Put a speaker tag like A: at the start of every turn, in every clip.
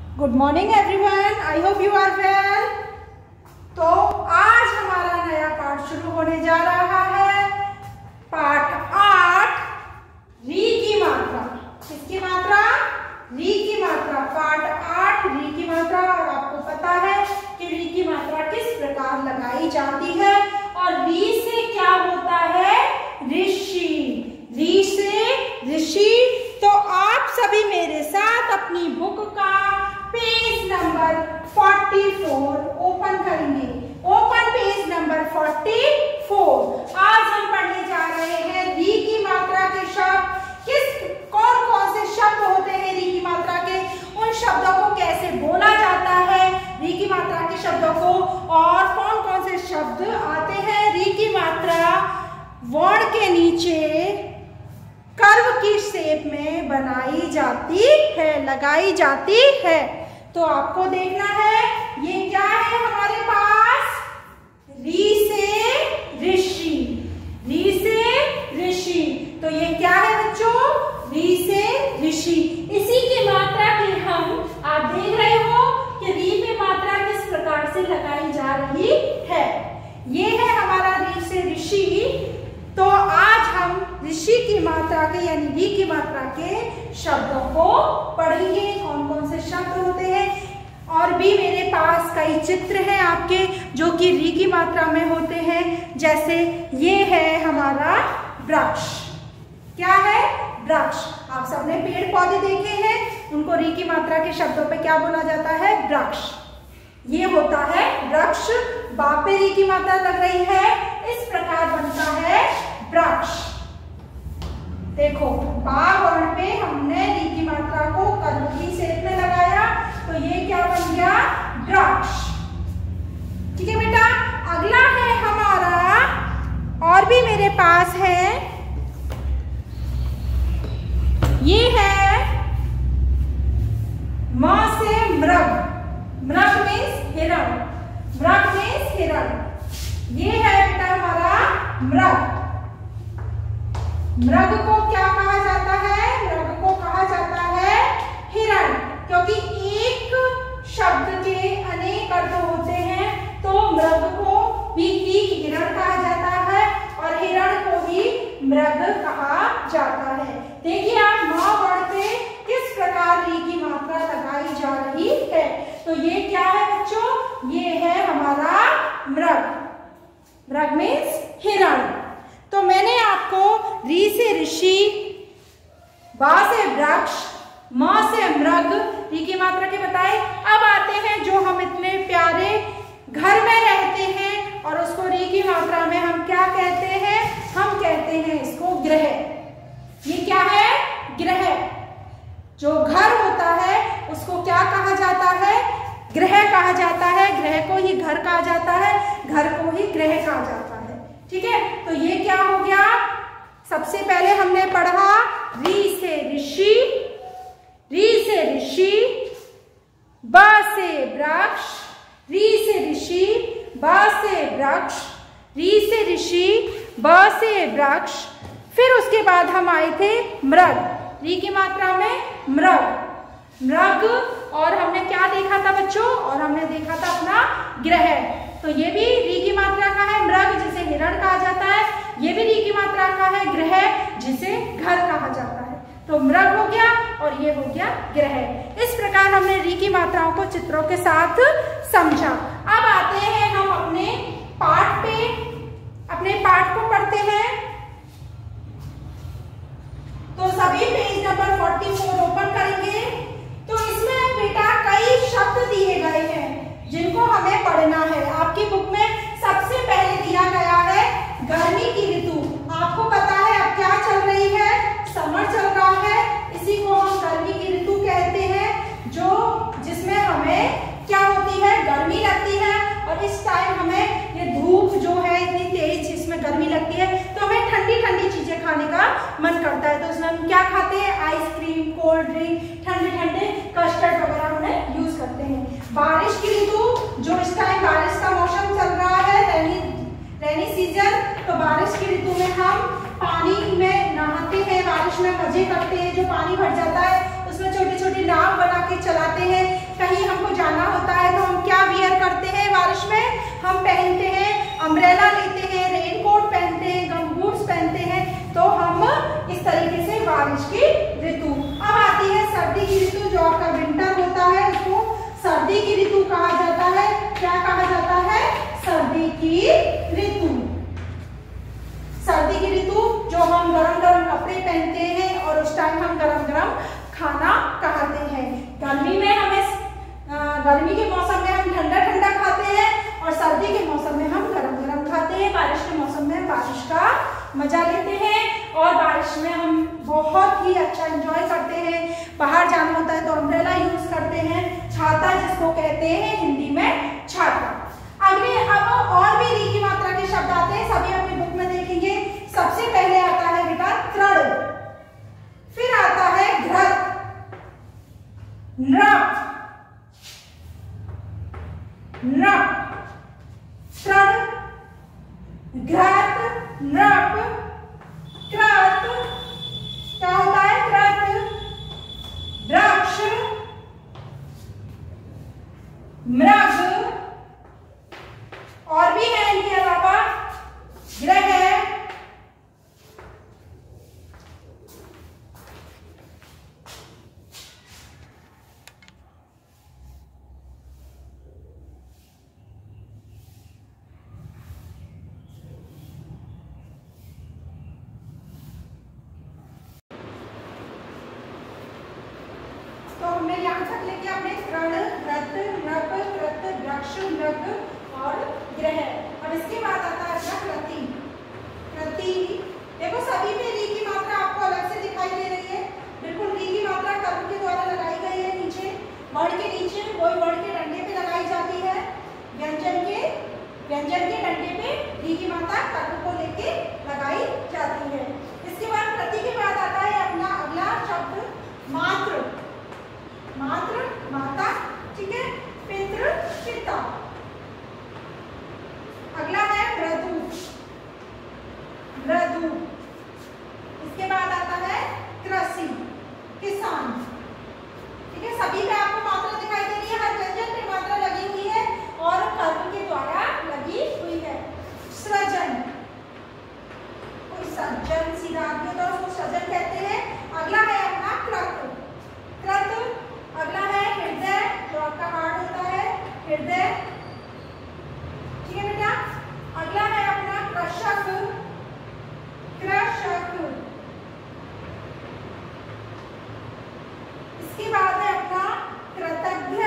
A: Good morning everyone, I hope you are well. तो आज हमारा नया पाठ शुरू होने जा रहा है। पाठ 8, री की मात्रा। किसकी मात्रा? री की मात्रा। पाठ 8, री की मात्रा। और आपको पता है कि री की मात्रा किस प्रकार लगाई जाती है और री से क्या होता है? ऋषि। री से ऋषि। तो आप सभी मेरे साथ अपनी बुक का पेज नंबर 44 ओपन करेंगे। Open page number 44। आज हम पढ़ने जा रहे हैं री की मात्रा के शब्द। कौन कौन से शब्द होते हैं री की मात्रा के, उन शब्दों को कैसे बोला जाता है री की मात्रा के शब्दों को, और कौन कौन से शब्द आते हैं री की मात्रा वर्ण के नीचे कर्व की शेप में बनाई जाती है, लगाई जाती है। तो आपको देखना है ये क्या है हमारे पास? री से ऋषि। री से ऋषि। तो ये क्या है बच्चों? री से ऋषि। इसी की मात्रा की हम आप देख रहे हो कि री में मात्रा किस प्रकार से लगाई जा रही है। ये है हमारा री से ऋषि। तो आज हम ऋषि की मात्रा के यानी री की मात्रा के शब्दों को पढ़ेंगे। कौन कौन से शब्द होते हैं, और भी मेरे पास कई चित्र हैं आपके जो कि री की मात्रा में होते हैं। जैसे ये है हमारा वृक्ष। क्या है? वृक्ष। आप सबने पेड़ पौधे देखे हैं, उनको री की मात्रा के शब्दों पे क्या बोला जाता है? वृक्ष। ये होता है वृक्ष। बा पे री की मात्रा लग रही है, इस प्रकार बनता है वृक्ष। देखो, बा वर्ण पे हमने री की मात्रा को कर्व की शेप में लगाया, तो ये क्या बन गया? वृक्ष। ठीक है बेटा। अगला है हमारा, और भी मेरे पास है, ये है म से मृग। मृग मीन्स हिरण। मृग मीन्स हिरण। ये है बेटा हमारा मृग। मृग को क्या कहा जाता है? मृग को कहा जाता है हिरण, क्योंकि एक शब्द के अनेक अर्थ होते हैं। तो मृग को भी हिरण कहा जाता है और हिरण को भी मृग कहा जाता है। देखिए आप मां वर्ण पे किस प्रकार री की मात्रा लगाई जा रही है। तो ये क्या है बच्चों? ये है हमारा मृग। मृग मीन्स हिरण। तो मैंने आपको री से ऋषि, बा से वृक्ष, म से मृग री की मात्रा के बताए। अब आते हैं जो हम इतने प्यारे घर में रहते हैं और उसको री की मात्रा में हम क्या कहते हैं? हम कहते हैं इसको गृह। ये क्या है? गृह। जो घर होता है उसको क्या कहा जाता है? गृह कहा जाता है। गृह को ही घर कहा जाता है, घर को ही गृह कहा जाता है। ठीक है। तो ये क्या हो गया? सबसे पहले हमने पढ़ा री से ऋषि, री से ऋषि, ब से वृक्ष, री से ऋषि, ब से वृक्ष, री से ऋषि, ब से वृक्ष। फिर उसके बाद हम आए थे मृग। री की मात्रा में मृग। मृग। और हमने क्या देखा था बच्चों? और हमने देखा था अपना गृह। तो ये भी री की मात्रा का है मृग, जिसे हिरण कहा जाता है। ये भी री की मात्रा का है गृह, जिसे घर कहा जाता है। तो मृग हो गया और ये हो गया गृह। इस प्रकार हमने री की मात्राओं को चित्रों के साथ समझा। अब आते हैं हम अपने पाठ पे। अपने पाठ को पढ़ते हैं। तो सभी पेज नंबर 44 ओपन करेंगे। तो इसमें बेटा कई शब्द दिए गए हैं जिनको हमें पढ़ना है। आपकी बुक में सबसे पहले दिया गया है गर्मी की ऋतु। आपको पता है अब क्या चल रही है? समर चल रहा है। इसी को हम गर्मी की ऋतु कहते हैं, जिसमें हमें क्या होती है? गर्मी लगती है। और इस टाइम हमें ये धूप जो है इतनी तेज, जिसमें गर्मी लगती है, तो हमें ठंडी ठंडी चीजें खाने का मन करता है। तो उसमें हम क्या खाते हैं? आइसक्रीम, कोल्ड ड्रिंक, ठंडे ठंडे कस्टर्ड वगैरह हमें यूज करते हैं। बारिश की ऋतु, जो इस टाइम बारिश का मौसम चल रहा है, रेनी सीजन। तो बारिश की ऋतु में हम पानी में नहाते हैं, बारिश में मजे करते हैं। जो पानी भर जाता है उसमें छोटी छोटी नाव बना के चलाते हैं। गर्मी के मौसम में हम ठंडा ठंडा खाते हैं और सर्दी के मौसम में हम गरम गरम खाते हैं। बारिश के मौसम में बारिश का मजा लेते हैं और बारिश में हम बहुत ही अच्छा एंजॉय करते हैं। बाहर जाना होता है तो अम्ब्रेला यूज करते हैं, छाता जिसको कहते हैं हिंदी में छाता। अगले अब और भी री की मात्रा के शब्द आते हैं, सभी अपनी बुक में देखेंगे। सबसे पहले आता है बेटा तृण, फिर आता है घृत, नृप, नृप, तृण, घृत, नृप, कृत, क्या होता है कृत, वृक्ष, मृग, और भी है इनके अलावा ग्रह, तो हमने यहाँ तक लेके अपने तृण, घृत, नृप, कृत, वृक्ष, मृग और ग्रह। अब इसके बाद आता है कृति। कृति देखो सभी में री की मात्रा आपको अलग से दिखाई दे रही है। बिल्कुल री की मात्रा कर्म के द्वारा लगाई गई है, नीचे वर्ण के नीचे वही वर्ण के डंडे पे लगाई जाती है। व्यंजन के डंडे पे री की मात्रा कर्म को लेके लगाई जाती है। इसके बाद कृति के बाद आता है अपना अगला शब्द मात्र। मात्र माता, ठीक है, पितृ पिता। अगला है मृदु, मृदु। इसके बाद आता है कृषि, किसान। ठीक है, सभी पे आपको मात्रा दिखाई दे रही है, हर व्यंजन पे मात्रा लगी हुई है और कर्म के द्वारा लगी हुई है। सृजन, कोई सज्जन सीधा आदमी तो उसको सृजन कहते हैं। अगला है अपना कृत, कृत। अगला है हृदय, जो आपका हार्ट होता है, हृदय, ठीक है बेटा। अगला है अपना कृषक, कृषक। इसके बाद है अपना कृतज्ञ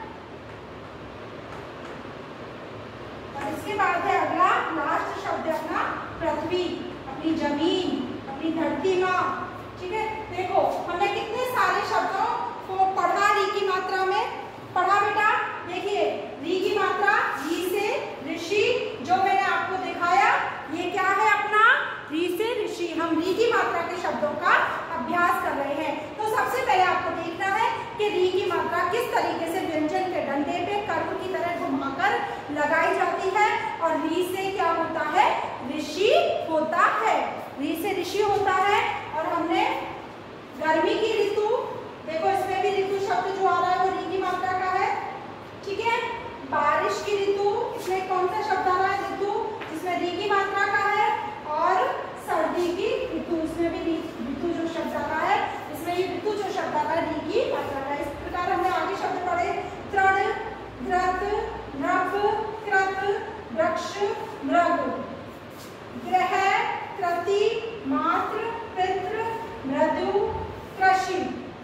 A: और इसके बाद है अगला लास्ट शब्द है अपना पृथ्वी, अपनी जमीन, अपनी धरती माँ। ठीक है, देखो हमने कितने सारे शब्दों को पढ़ा री की मात्रा में, पढ़ा बेटा। देखिए री की मात्रा, री से ऋषि, जो मैंने आपको दिखाया ये क्या है अपना री से ऋषि। हम री की मात्रा के शब्दों का अभ्यास कर रहे हैं। तो सबसे पहले आपको देखना है कि री की मात्रा किस तरीके से व्यंजन के डंडे पे कर्म की तरह घुमाकर लगाई जाती है और री से क्या होता है, ऋषि होता है, री से ऋषि होता है। और हमने गर्मी की ऋतु, देखो इसमें भी ऋतु शब्द जो आ रहा है वो री की मात्रा का है, ठीक है। बारिश की ऋतु, इसमें कौन सा शब्द आ रहा है, ऋतु, जिसमें री की मात्रा का है। और सर्दी की ऋतु, इसमें भी ऋतु जो शब्द आ रहा है, इसमें ये ऋतु जो शब्द आ रहा है री की मात्रा का। इस प्रकार हमने आगे शब्द पढ़े, तृण, घृत, नृप, कृत, वृक्ष, मृग, ग्रह, कृति, मात्र, पितृ, मृदु, कृषि,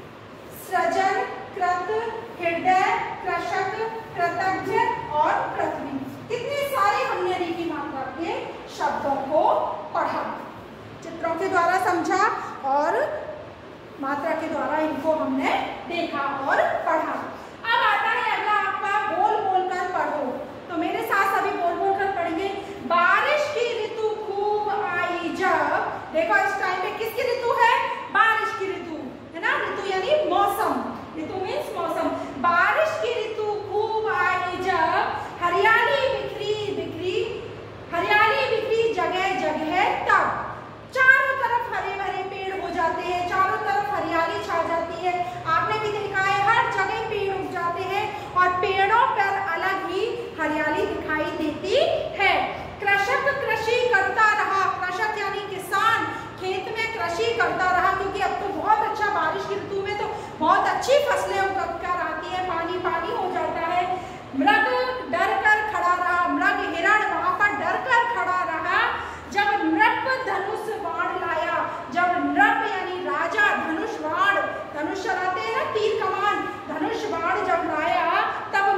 A: सृजन, कृत, हृदय, कृषक, कृतज्ञ और पृथ्वी। कितने सारे हमने री की मात्रा के शब्दों को पढ़ा, चित्रों के द्वारा समझा और मात्रा के द्वारा इनको हमने देखा और पढ़ा। अब आता है अगला आपका बोल बोल कर पढ़ो। तो मेरे साथ सभी बोल बोल कर पढ़ेंगे। बारिश की ऋतु खूब आई जब, देखो इस टाइम पे किसकी ऋतु है, बारिश की ऋतु है ना, ऋतु यानी मौसम, ऋतु मीन्स मौसम। बारिश की ऋतु खूब आई जब हरियाली बिखरी बिखरी, हरियाली बिखरी जगह जगह तब। चारों तरफ हरे भरे पेड़ हो जाते हैं, चारों तरफ हरियाली छा जाती है। आपने भी देखा है हर जगह पेड़ उग जाते हैं और पेड़ों पर अलग ही हरियाली दिखाई देती है। कृषक कृषि करता रहा, कृषक यानी किसान खेत में कृषि करता रहा, क्योंकि अब तो बहुत अच्छा बारिश की ऋतु में तो बहुत अच्छी फसलें उग कर आती है, पानी पानी हो जाता है। मृग डर कर खड़ा रहा, मृग हिरण वहां पर डर कर खड़ा रहा जब नृप धनुष बाण लाया। जब नृप यानी राजा धनुष बाण, धनुष चलाते हैं ना, तीर कमान, धनुष बाण जब लाया तब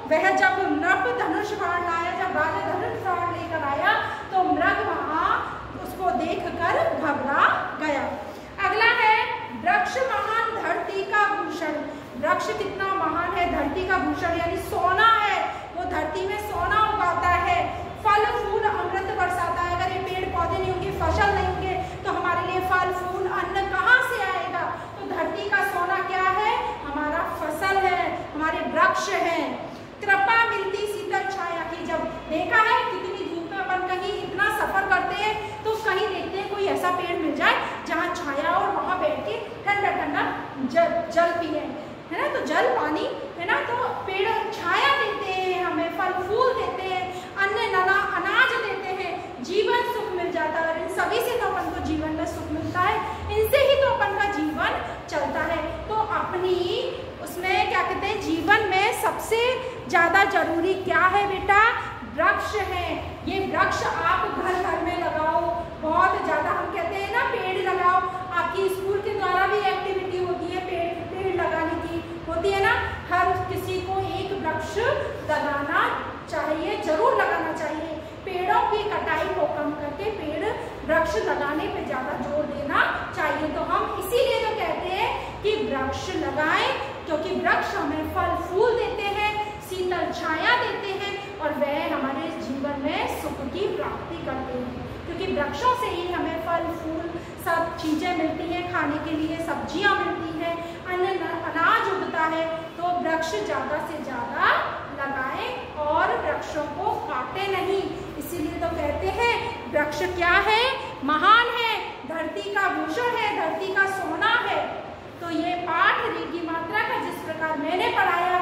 A: वह जब नृप धनुष बाण लाया, जब राजा धनुष बाण लेकर आया तो मृग वहां उसको देखकर घबरा गया। अगला है वृक्ष महान धरती का भूषण। वृक्ष कितना महान है, धरती का भूषण यानी सोना है, वो धरती में सोना उगाता है, फल फूल अमृत बरसाता है। अगर ये पेड़ पौधे नहीं होंगे, फसल नहीं होंगे तो हमारे लिए फल फूल अन्न कहाँ से आएगा? तो धरती का सोना क्या है? हमारा फसल है, हमारे वृक्ष हैं। कृपा मिलती शीतल छाया की। जब देखा है कितनी धूप में अपन कहीं इतना सफर करते हैं तो कहीं देखते हैं कोई ऐसा पेड़ मिल जाए जहाँ छाया और वहाँ बैठ के ठंडा ठंडा जल पिए, है ना। तो जल पानी है ना, तो पेड़ छाया देते हैं, हमें फल फूल देते हैं, अन्न अनाज देते हैं, जीवन सुख मिल जाता है। इन सभी से तो अपन को जीवन में सुख मिलता है, इनसे ही तो अपन का जीवन चलता है। तो अपनी उसमें क्या कहते हैं, जीवन में सबसे ज्यादा जरूरी क्या है बेटा? वृक्ष है। ये वृक्ष आप घर घर में लगाओ, बहुत ज्यादा हम कहते हैं ना पेड़ लगाओ। आपकी स्कूल के द्वारा भी एक्टिविटी होती है पेड़ लगाने की, होती है ना। हर किसी को एक वृक्ष लगाना चाहिए, जरूर लगाना चाहिए। पेड़ों की कटाई को कम करके पेड़ वृक्ष लगाने पे ज्यादा जोर देना चाहिए। तो हम इसीलिए तो कहते हैं कि वृक्ष लगाएं, क्योंकि वृक्ष हमें फल फूल देते हैं, शीतल छाया देते हैं और वह हमारे जीवन में सुख की प्राप्ति करते हैं। क्योंकि वृक्षों से ही हमें फल फूल सब चीजें मिलती हैं, खाने के लिए सब्जियां मिलती हैं, अनाज उगता है। तो वृक्ष ज्यादा से ज्यादा लगाएं और वृक्षों को काटे नहीं। इसीलिए तो कहते हैं वृक्ष क्या है? महान है, धरती का भूषण है, धरती का सोना है। तो ये पाठ री की मात्रा का जिस प्रकार मैंने पढ़ाया